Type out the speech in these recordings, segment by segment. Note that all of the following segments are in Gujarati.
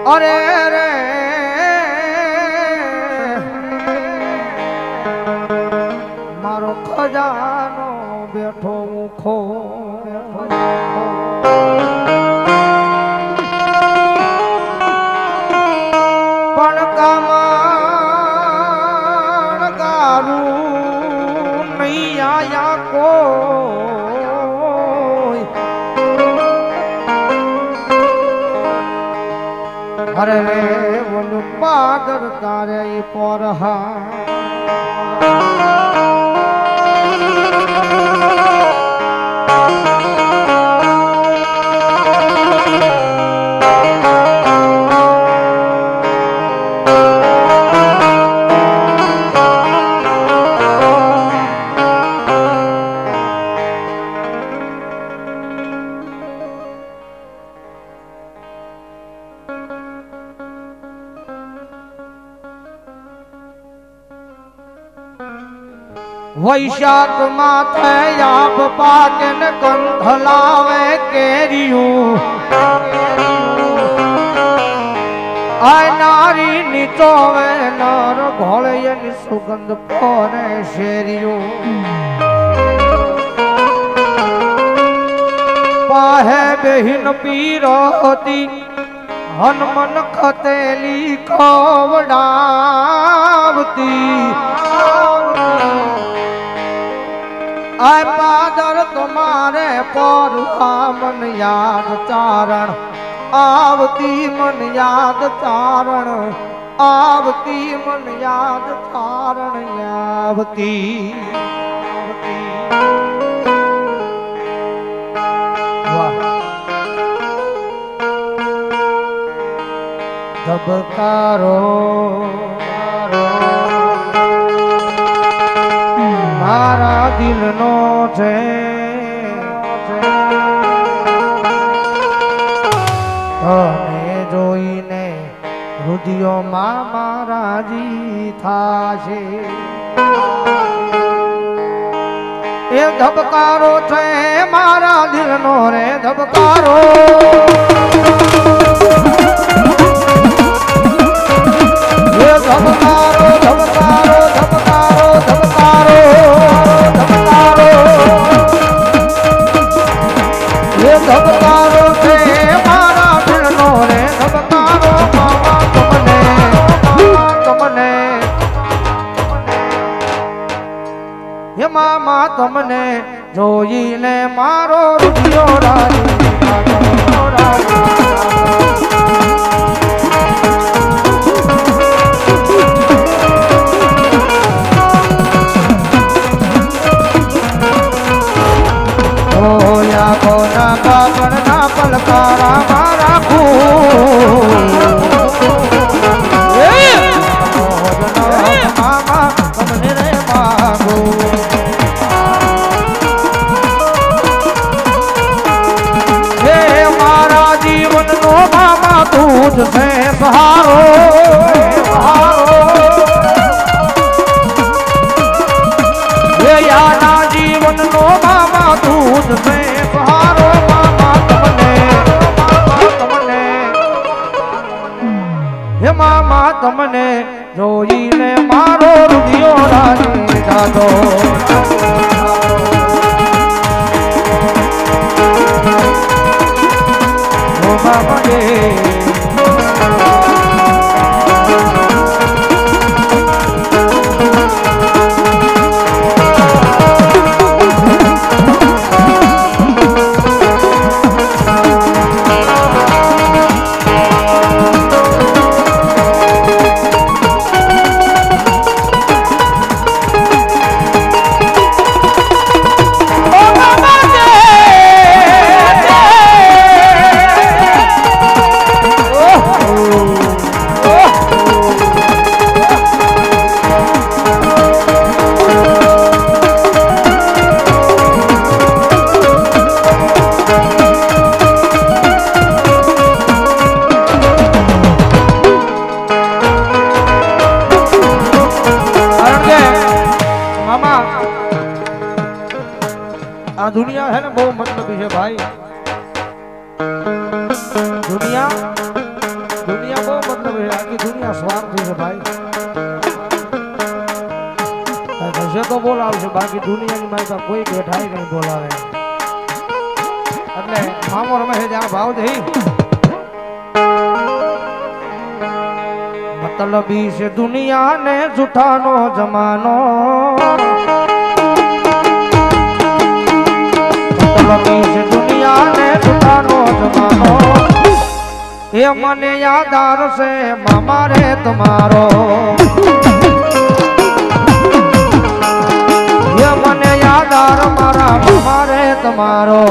અરે રે મારો ખજાનો બેઠો મુખો પણ કામણ ગારું નહીં આયા કોઈ અરે રે બોલ પાદર તારે પરહા वैशाख माथे आप पाकन गंध लावे केरियूं आय नारी निचोवे नर घोड़े सुगंध पोरे शेरियूं पाहे बेहिन पीरोती हनुमन खतेली खवडावती आय पादर तुम्हारे पर मन याद चारण आवती मन याद चारण आवती मन याद चारण आवती ધબકારો મારા દિલનો છે તને જોઈને હૃદયોમાં મારાજી થાશે એ ધબકારો છે મારા દિલનો રે ધબકારો ધબકારો ધબકારો ધબકારો ધબકારો ધબકારો એ ધબકારો છે મારા દિલનો રે ધબકારો મામા તમને હે મામા તમને જોઈને મારો રૂપિયો રાજી કોના કાપડના પલકારા મારા મામા તમને રે માગો હે મારા જીવનનો મામા તું જ છે સહારો હે યાના જીવનનો મામા તું જ છે મામા તમને જોઈને મારો રૂપિયો રાજી દાદો आ दुनिया है ना बहुत मतलबी है भाई, दुनिया છે આખી દુનિયા સ્વાર્થી છે ભાઈ થશે તો બોલાવશે બાકી દુનિયાની મારી પાસે કોઈ બેઠાય નહીં બોલાવે એટલે મામો રમે છે જ્યાં ભાવ દઈ મતલબી છે દુનિયા ને જૂઠાનો જમાનો મતલબી છે દુનિયા ને જૂઠાનો જમાનો એ મને યાદ આવશે મામા રે તમારો એ મને યાદ આર મારા મામા રે તમારો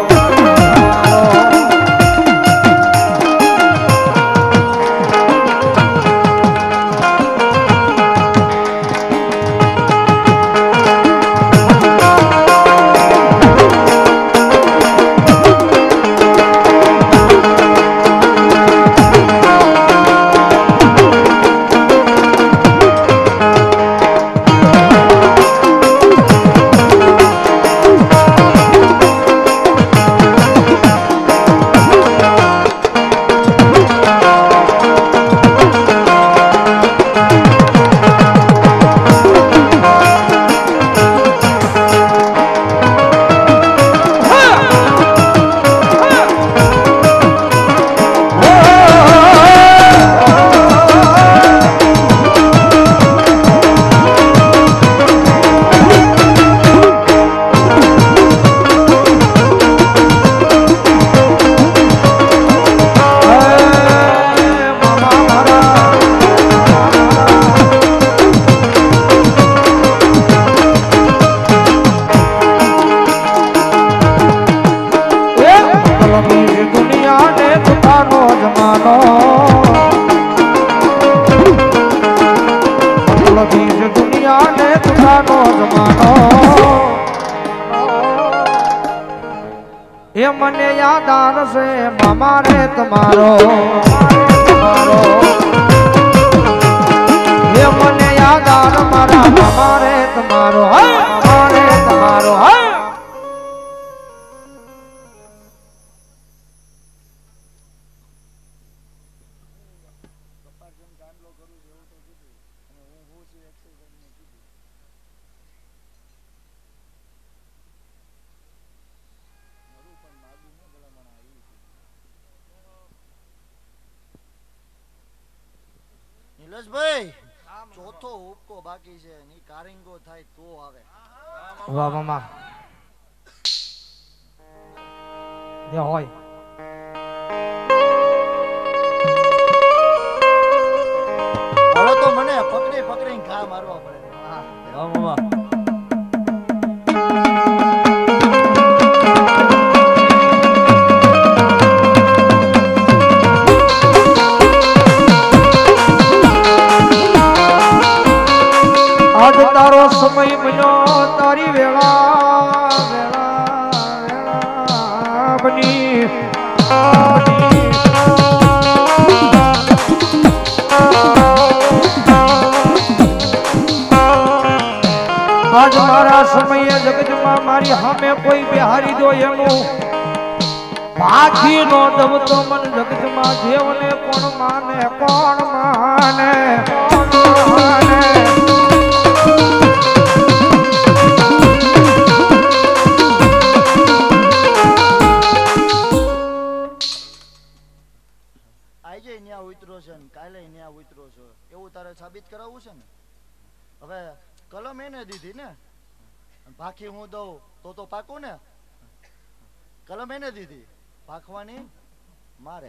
એ મને યાદ આવશે મામા રે તમારો એ મને યાદ આવ મારા મામા રે તમારો મામા રે તમારો નીલેશભાઈ ચોથો ઉપકો બાકી છે ની કારિંગો થાય તો આવે વાહ મામા જે હોય હવે તો મને પકડીને ઘા મારવા પડે વાહ મામા આજ તારો સમય બન્યો તારી વેળા બની આજ મારા સમયે જગતમાં મારી સામે કોઈ બિહારી દો એનું બાકી નો દબતો મન જગતમાં જેવને કોણ માને આજે ન્યા ઉતરો છે ને કાલે ન્યા ઉતરો છે એવું તારે સાબિત કરાવવું છે ને હવે કલમ એને દીધી ને બાકી હું દઉં તો પાકું ને કલમ એને દીધી પાકવાની મારે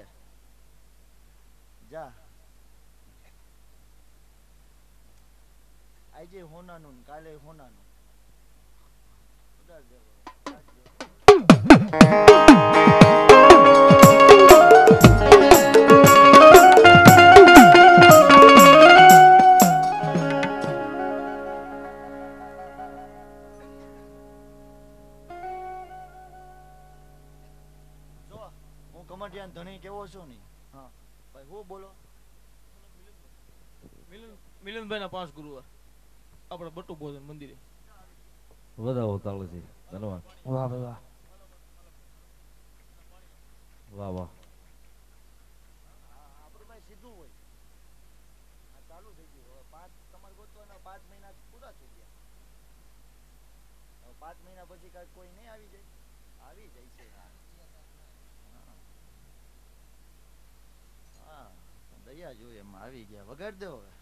જા આજે હોનાનું કાલે હોનાનું કમટિયાન ધણી કેવો છો ને હા ભાઈ હું બોલો મિલનભાઈ ના 5 ગુરુવાર આપણે બટુ ભોજન મંદિરે વધાવો તાળજી ધન્યવાદ વાહ ભાઈ વાહ વાહ વાહ આપણું ભાઈ સીધું હોય 5 મહિના પૂરા થઈ ગયા. હવે 5 મહિના પછી કાંઈ કોઈ નહીં આવી જાય? આવી જાય છે. હા હા દયા જોઈએ એમ આવી ગયા. વગાડ દો હવે.